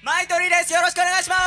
マイトリーです。よろしくお願いします。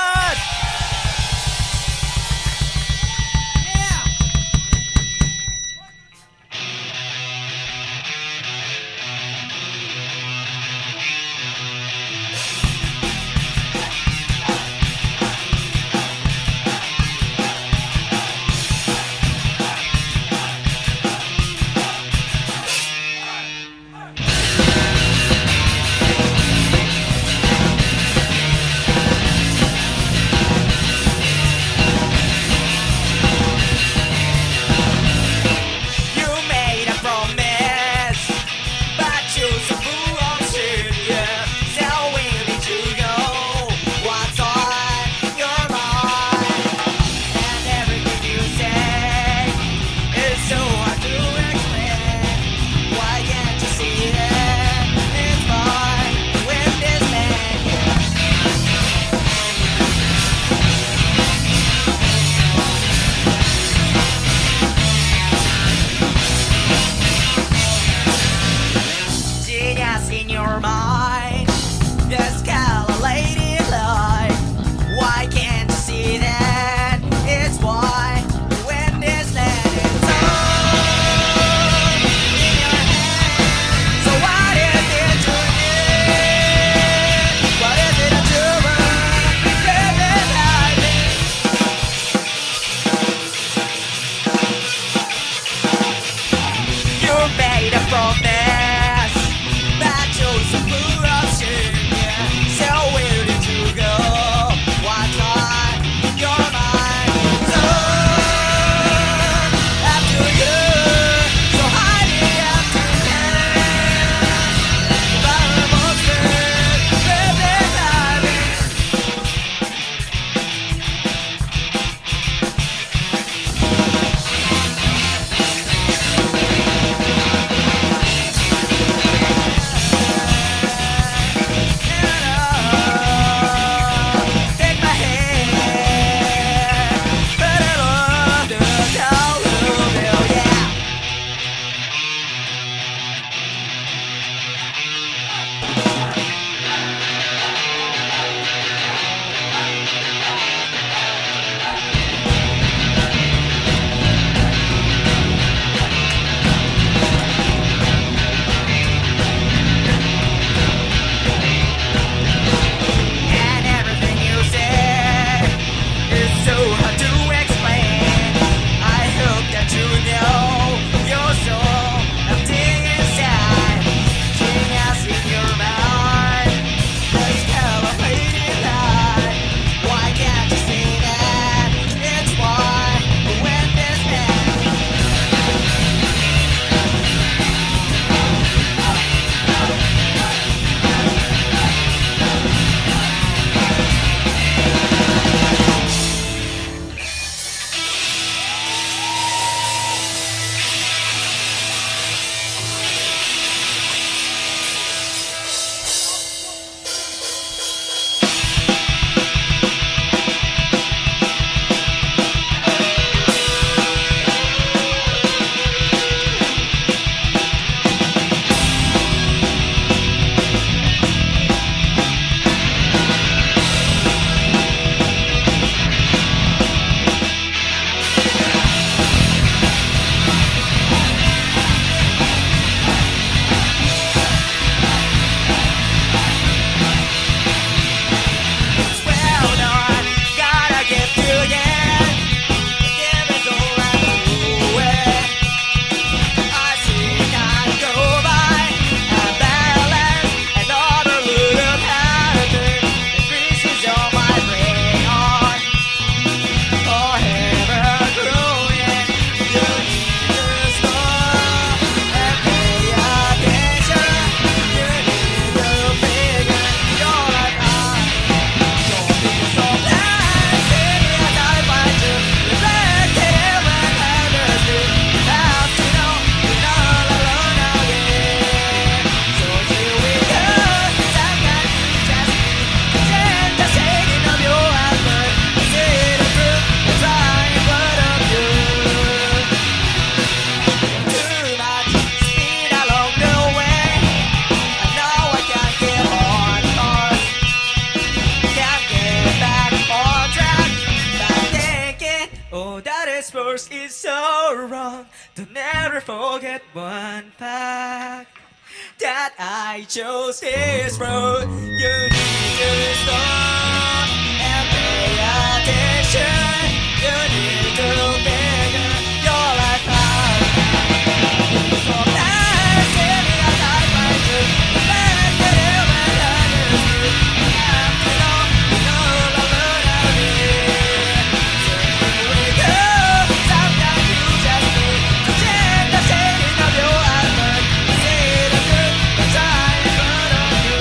course is so wrong. Don't never forget one fact, that I chose this road. You need to stop and pay attention. You need to figure your life out. So let's give me a life I do. Let's get it when I do. You have to know, you know the road out here. So here we go. Sometimes you just need to change the shading of your eyes. See the good that's right in front of you.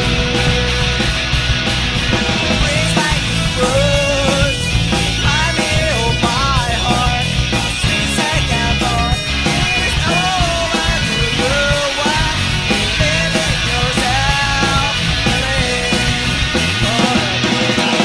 Breathe like you rose. Remind me of my heart. A sweet second thought. It's over to you. What? Believe in yourself. Believe for a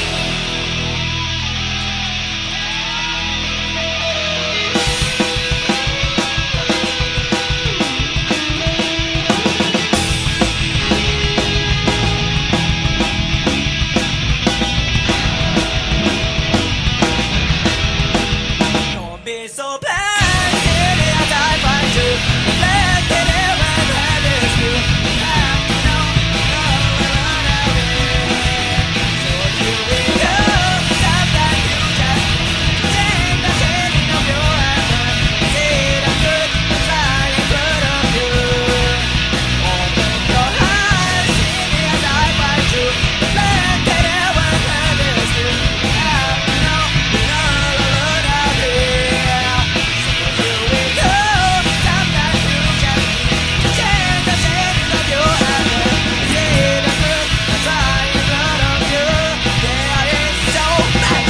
Don't be so blind. Give me a time find you. Reflect it in when that is true. You have to know we're on our way. So here we go. Sometimes you just need to change the shading of your eyes. See the good that's right in front of you. Open your eyes. See me as I find you. Reflect it in when that is true. You have to know we're on our way. Here we go. Sometimes you just need to change the shading of your eyes. See the good that's right in front of you. There is so much.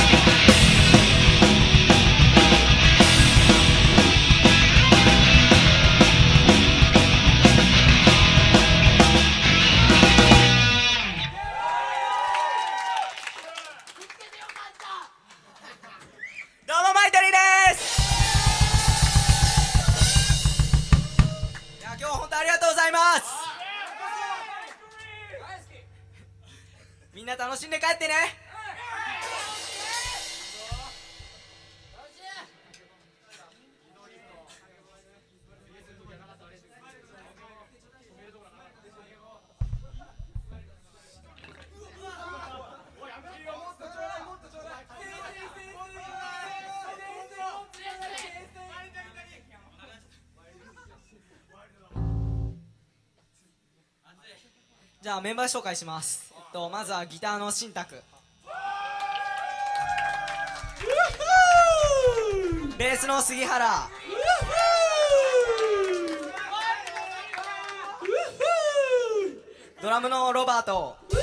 どうもマイトリーです。いや今日は本当ありがとうございます。みんな楽しんで帰ってね。じゃあメンバー紹介します。まずはギターの新宅、ベースの杉原、ドラムのロバート。 こ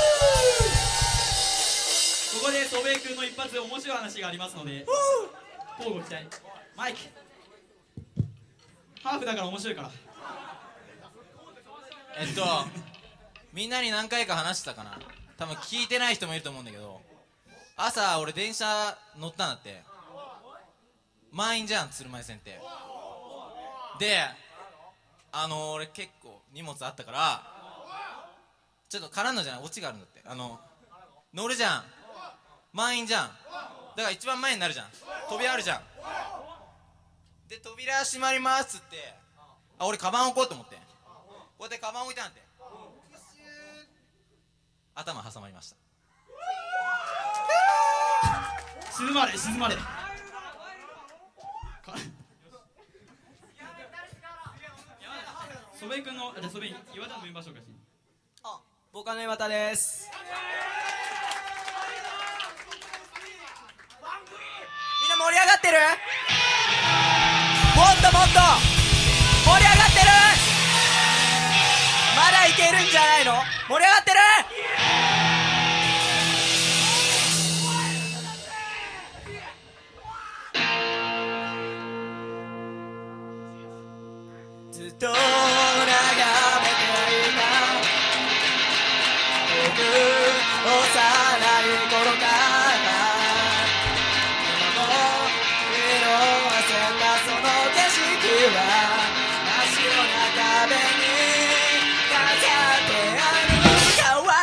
こで祖父江君の一発面白い話がありますので乞うご期待。マイクハーフだから面白いから。 みんなに何回か話したかな。多分聞いてない人もいると思うんだけど、朝俺電車乗ったんだって。満員じゃん、鶴舞線って。で俺結構荷物あったからちょっと絡んだじゃない、オチがあるんだって。乗るじゃん、満員じゃん、だから一番前になるじゃん、扉あるじゃん。で扉閉まりますっつって、俺カバン置こうと思ってこうやってカバン置いたんだって。頭挟まりました。 静まれ静まれ。祖父江君のじゃあ祖父江岩田のメンバー紹介して。 ボーカルの岩田です。みんな盛り上がってる？もっともっと盛り上がってる？まだいけるんじゃないの？盛り上がってる？ずっと眺めていた僕幼い頃から今も色あせたその景色は真っ白な壁に飾ってある可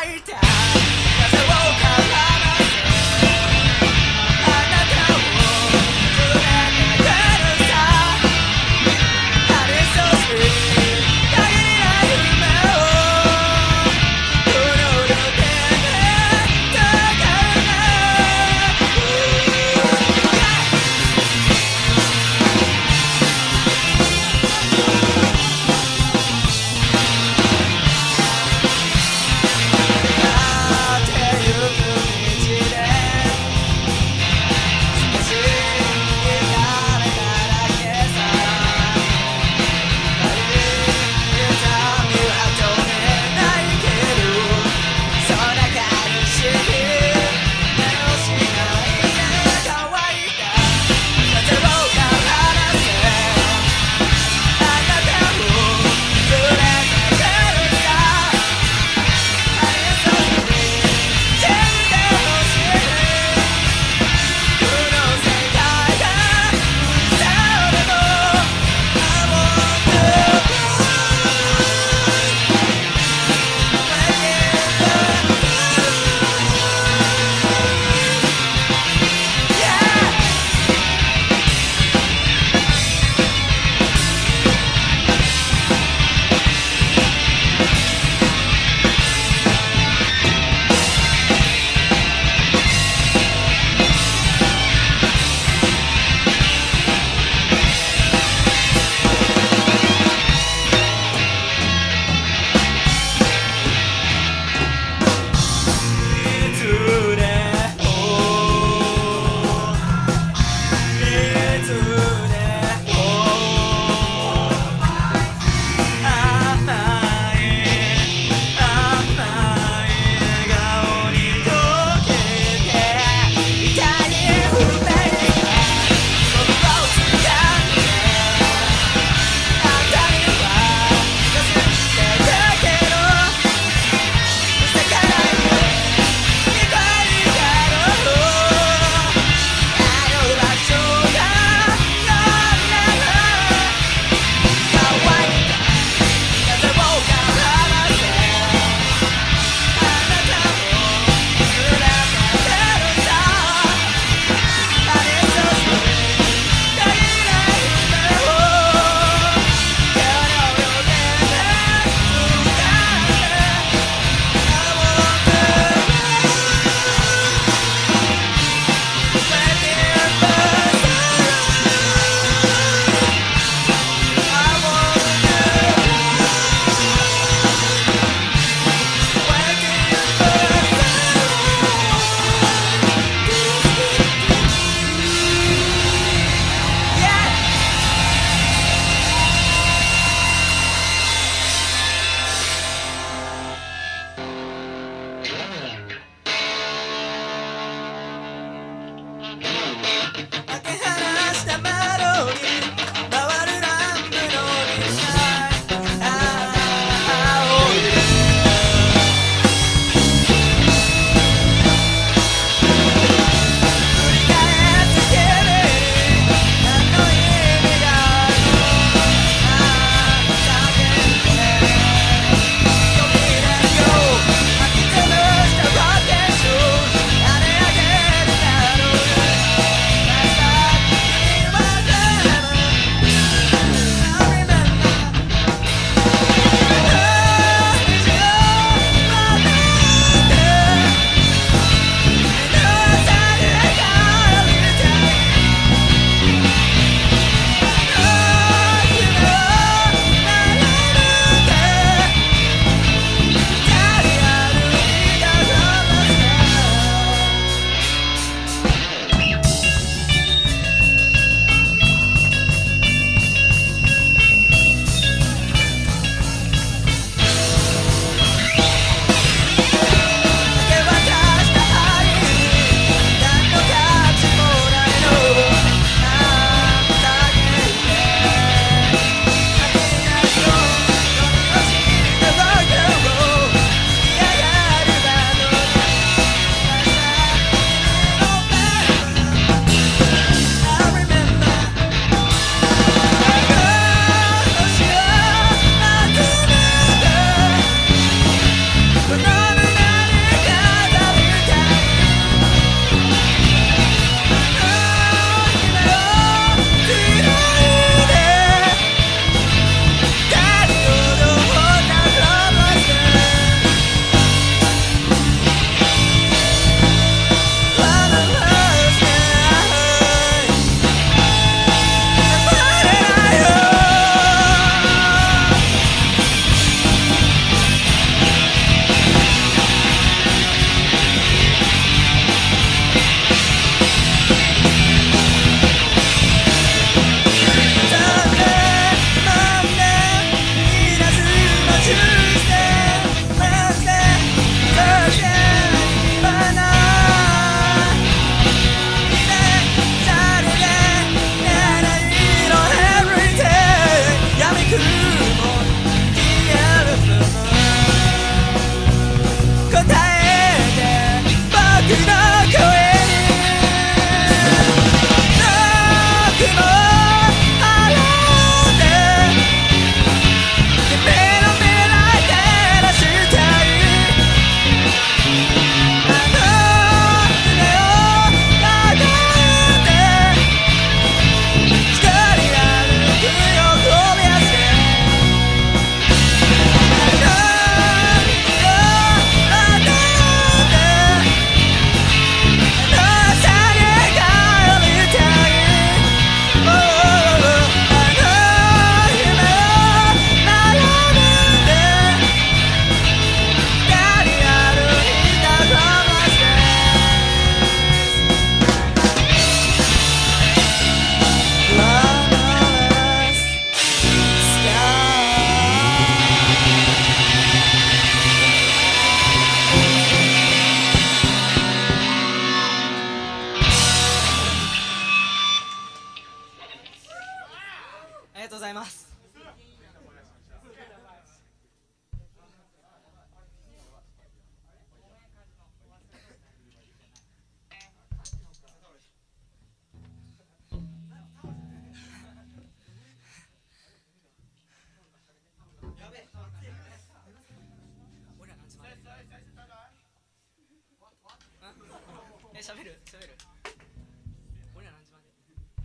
喋る俺ら何時まで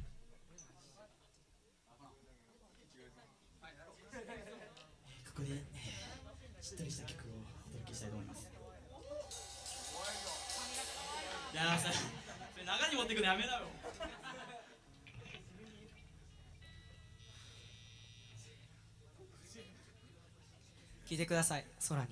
ここでしっとりした曲をお届けしたいと思います。いやーそれ中に持ってくのやめなよ。 聞いてください、空に。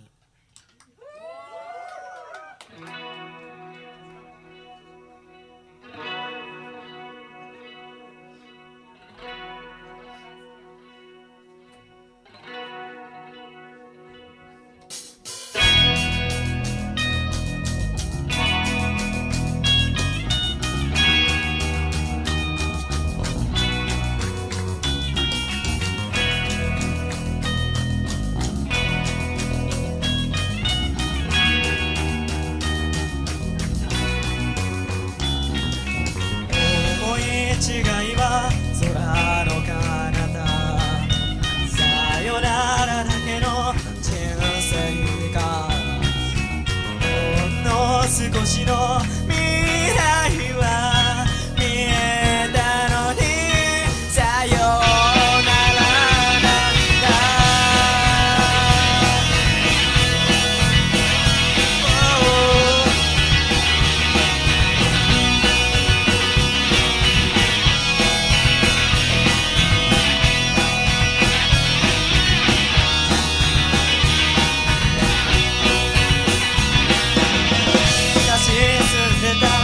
違いは空の彼方さよならだけの人生かほんの少しの未来は見えたのにさよならなんだ昔住んでた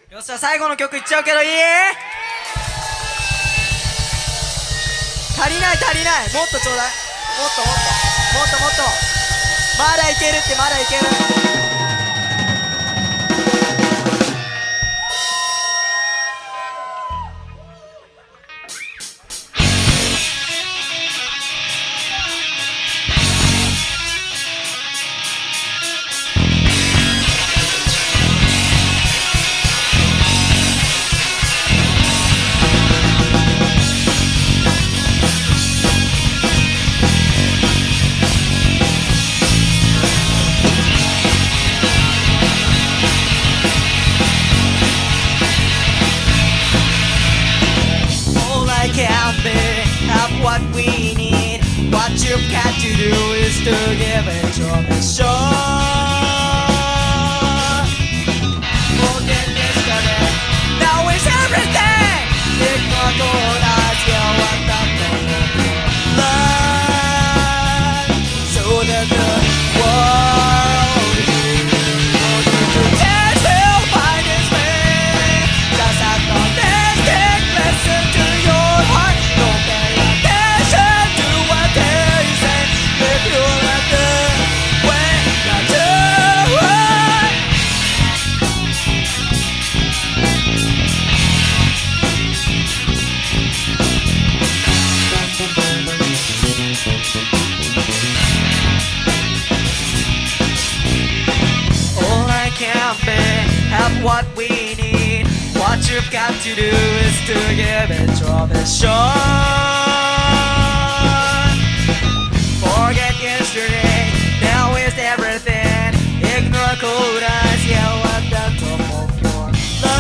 よっしゃ、最後の曲いっちゃうけどいい？足りない足りない、もっとちょうだい。もっともっともっともっと、まだいけるって、まだいける。Have what we need. What you've got to do is to give it your best shot. Forget yesterday, now is everything. Ignore cold eyes, yeah, what the life, so that the world will change, will find its way. Just have no mystic, listen to your heart. Don't pay attention to what they say. If you let the way that you want. All I can be, have what we need. What you've got to do is to give it your best shot. Forget yesterday, now is everything. Ignore cold eyes, yell at the top of your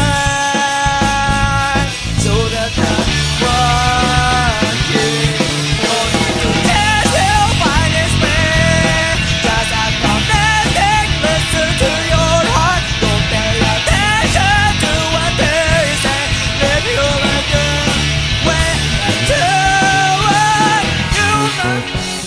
life, so that the world will dance, will find its way. Just act romantic, listen to your heart. Don't pay attention to what they say. Live your life the way that you want.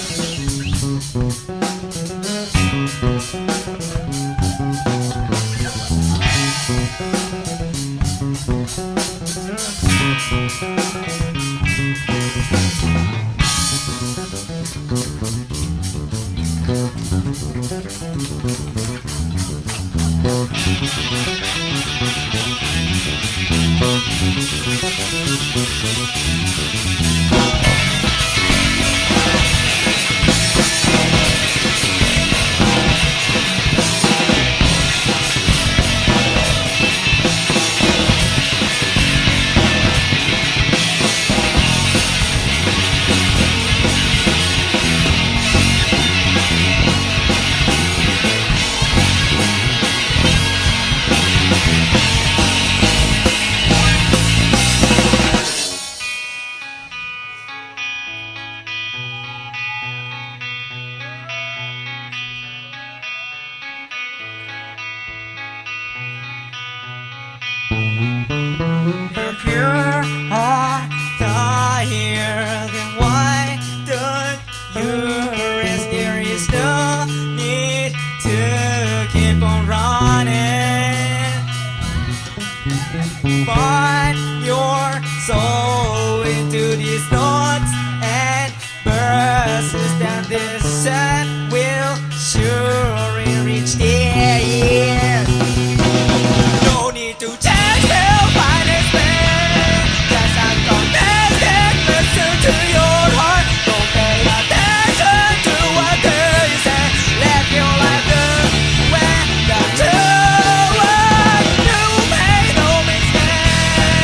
If you are tired, then why don't you rest? There is no need to keep on running. Find your soul into these notes and persist, and this sun will surely reach the air. No need to change, we'll find its way. Just act romantic, listen to your heart. Don't pay attention to what they say. Live your life the way that you want. You made no mistake.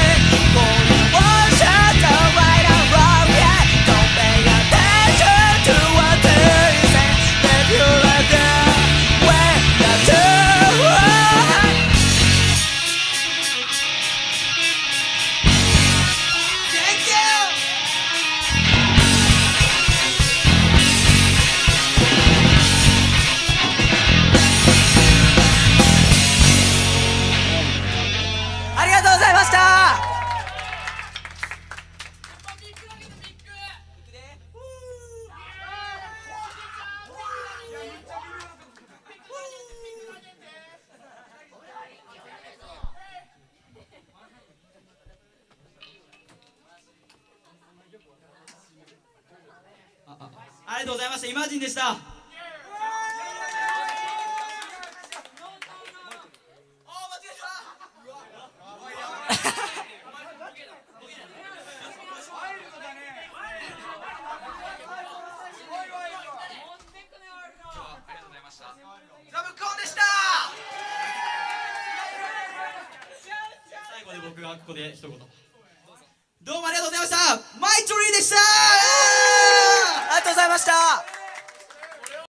ございました。イマジンでした。 ザブコンでした。 最後で僕がここで一言。どうもありがとうございました。マイトリーでした。 ありがとうございました。